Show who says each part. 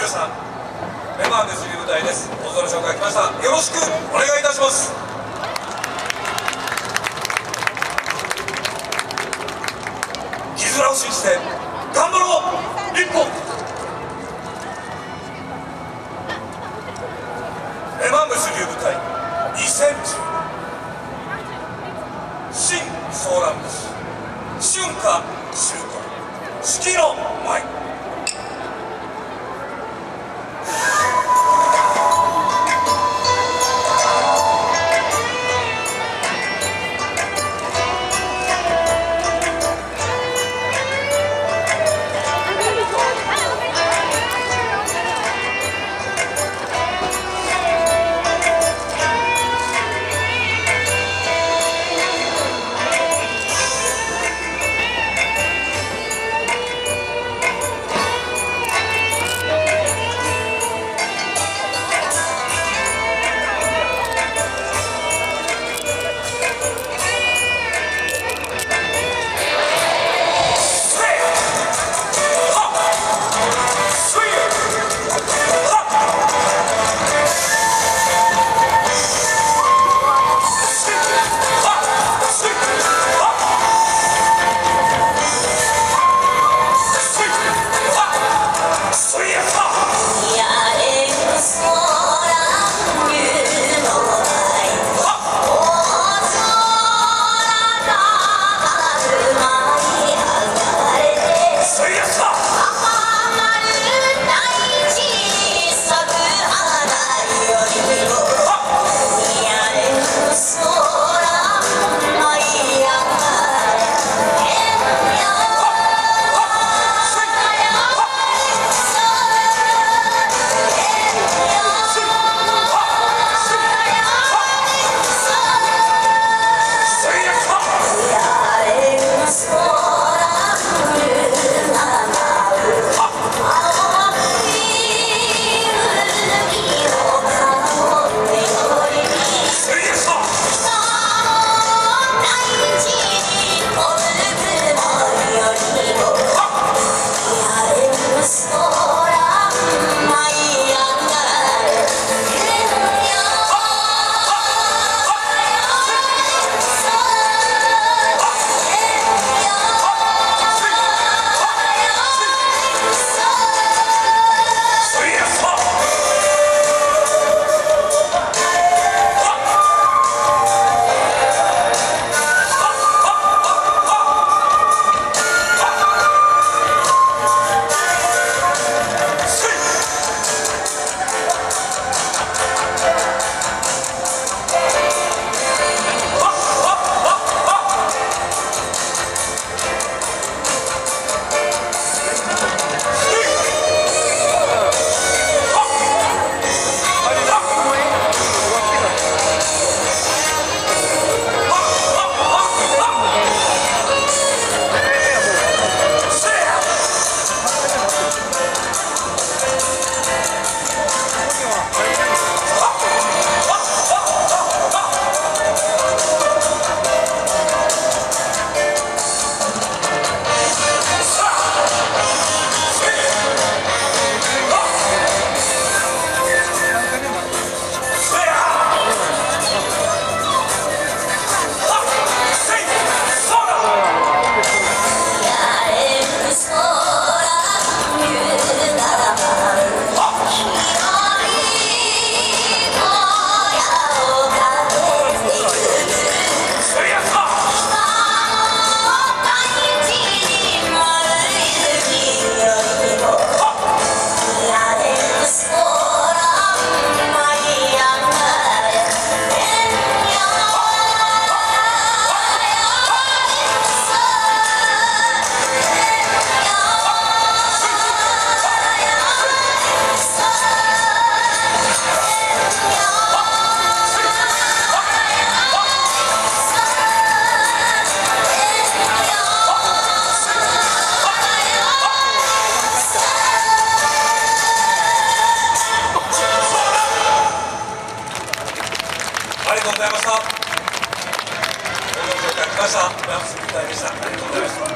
Speaker 1: 皆さん、レマンデスリ舞台です。大空紹介来ました。よろしくお願いいたします。絆を信じて頑張ろう日本。レマンデスリ舞台2010、新ソーラン節春夏秋冬四季の舞。ありがとうございました。ご紹介しました。フランスみたいでした。ありがとうございました。